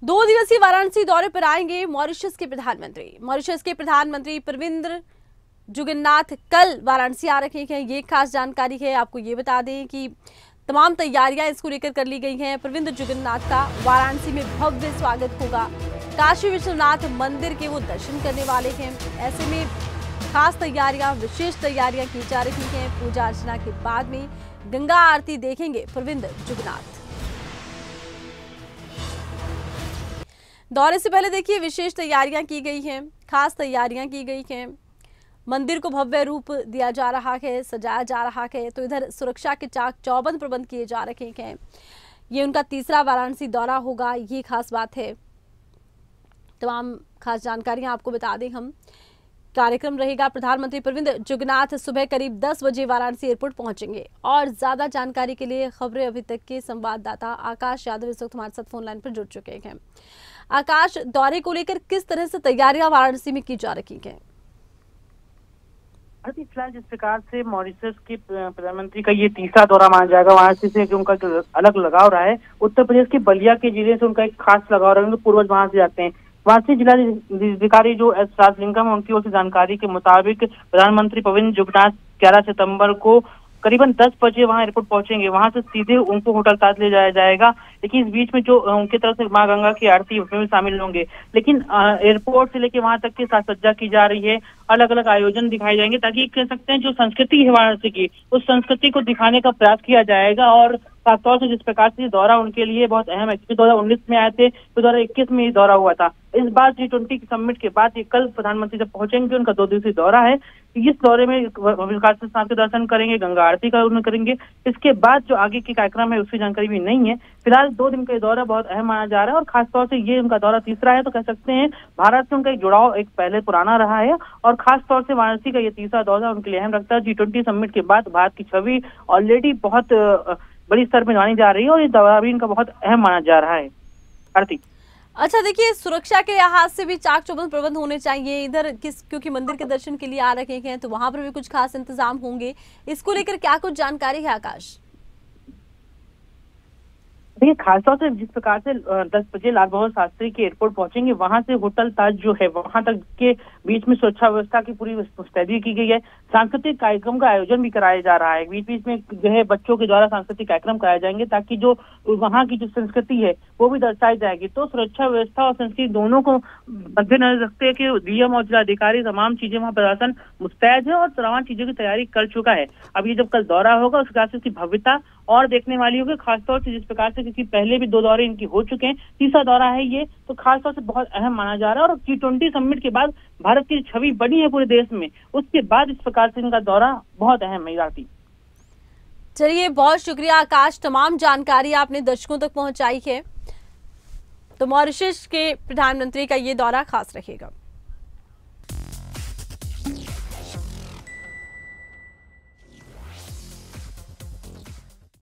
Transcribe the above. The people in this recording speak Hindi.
2 दिवसीय वाराणसी दौरे पर आएंगे मॉरिशस के प्रधानमंत्री। मॉरिशस के प्रधानमंत्री प्रविंद जुगन्नाथ कल वाराणसी आ रहे हैं। ये खास जानकारी है। आपको ये बता दें कि तमाम तैयारियां इसको लेकर कर ली गई हैं। प्रविंद जुगन्नाथ का वाराणसी में भव्य स्वागत होगा। काशी विश्वनाथ मंदिर के वो दर्शन करने वाले हैं। ऐसे में खास तैयारियां, विशेष तैयारियां की जा रही हैं। पूजा अर्चना के बाद में गंगा आरती देखेंगे प्रविंद जुगन्नाथ। दौरे से पहले देखिए विशेष तैयारियां की गई हैं, खास तैयारियां की गई हैं। मंदिर को भव्य रूप दिया जा रहा है, सजाया जा रहा है। तो इधर सुरक्षा के चाक चौबंद प्रबंध किए जा रहे हैं। ये उनका तीसरा वाराणसी दौरा होगा, ये खास बात है। तमाम खास जानकारियां आपको बता दें हम। कार्यक्रम रहेगा। प्रधानमंत्री प्रविंद जुगन्नाथ सुबह करीब 10 बजे वाराणसी एयरपोर्ट पहुंचेंगे। और ज्यादा जानकारी के लिए खबरें अभी तक के संवाददाता आकाश यादव इस वक्त हमारे साथ फोन लाइन पर जुड़ चुके हैं। आकाश, दौरे को लेकर किस तरह से तैयारियां वाराणसी में की जा रही हैं? फिलहाल जिस प्रकार से मॉरिशस के प्रधानमंत्री का ये तीसरा दौरा माना जाएगा, वहां से उनका अलग लगाव रहा है। उत्तर प्रदेश के बलिया के जिले से उनका एक खास लगाव रहा है। पूर्वज वहां से जाते हैं। वहां से जिलाधिकारी जो एस राजलिंगम है, उनकी ओर से जानकारी के मुताबिक प्रधानमंत्री प्रविंद जुगन्नाथ 11 सितंबर को करीबन 10 बजे वहां एयरपोर्ट पहुंचेंगे। वहां से सीधे उनको होटल ताज ले जाया जाएगा। लेकिन इस बीच में जो उनकी तरफ से मां गंगा की आरती उसमें भी शामिल होंगे। लेकिन एयरपोर्ट से लेके वहां तक की साज सज्जा की जा रही है। अलग अलग आयोजन दिखाए जाएंगे ताकि कह सकते हैं जो संस्कृति है वाराणसी की, उस संस्कृति को दिखाने का प्रयास किया जाएगा। और खासतौर से जिस प्रकार से दौरा उनके लिए बहुत अहम है, क्योंकि 2019 में आए थे तो 2021 में ये दौरा हुआ था। इस बार G20 समिट के बाद ये कल प्रधानमंत्री जब पहुंचेंगे, उनका 2 दिवसीय दौरा है। इस दौरे में विकास स्थान के दर्शन करेंगे, गंगा आरती का उन्हें करेंगे। इसके बाद जो आगे के कार्यक्रम है उसकी जानकारी भी नहीं है। फिलहाल 2 दिन का दौरा बहुत अहम माना जा रहा है। और खासतौर से ये उनका दौरा तीसरा है, तो कह सकते हैं भारत से उनका एक जुड़ाव एक पहले पुराना रहा है। और खासतौर से वाराणसी का ये तीसरा दौरा उनके लिए अहम रखता है। G20 समिट के बाद भारत की छवि ऑलरेडी बहुत बड़ी स्तर पर मानी जा रही है और ये दौरा भी इनका बहुत अहम माना जा रहा है। आरती, अच्छा, देखिए सुरक्षा के लिहाज से भी चाक चौबंद प्रबंध होने चाहिए इधर क्योंकि मंदिर के दर्शन के लिए आ रहे हैं, तो वहां पर भी कुछ खास इंतजाम होंगे। इसको लेकर क्या कुछ जानकारी है आकाश? देखिए, खासतौर से जिस प्रकार से 10 बजे लाल बहादुर शास्त्री के एयरपोर्ट पहुंचेंगे, वहां से होटल ताज जो है वहां तक के बीच में सुरक्षा व्यवस्था की पूरी मुस्तैदी की गई है। सांस्कृतिक कार्यक्रम का आयोजन भी कराया जा रहा है। बीच बीच में जो है बच्चों के द्वारा सांस्कृतिक कार्यक्रम कराए जाएंगे ताकि जो वहाँ की जो संस्कृति है वो भी दर्शाई जाएगी। तो सुरक्षा व्यवस्था और संस्कृति दोनों को मद्देनजर रखते हैं कि डीएम और जिलाधिकारी तमाम चीजें वहाँ प्रशासन मुस्तैद है और तमाम चीजों की तैयारी कर चुका है। अब ये जब कल दौरा होगा उस हिसाब से उसकी भव्यता और देखने वाली होगी। खासतौर से जिस प्रकार से, क्योंकि पहले भी 2 दौरे इनकी हो चुके हैं, तीसरा दौरा है ये, तो खासतौर से बहुत अहम माना जा रहा है। और G20 समिट के बाद भारत की छवि बनी है पूरे देश में, उसके बाद इस प्रकार से इनका दौरा बहुत अहम है। राती, चलिए, बहुत शुक्रिया आकाश, तमाम जानकारी आपने दर्शकों तक पहुंचाई है। तो मॉरिशस के प्रधानमंत्री का ये दौरा खास रहेगा।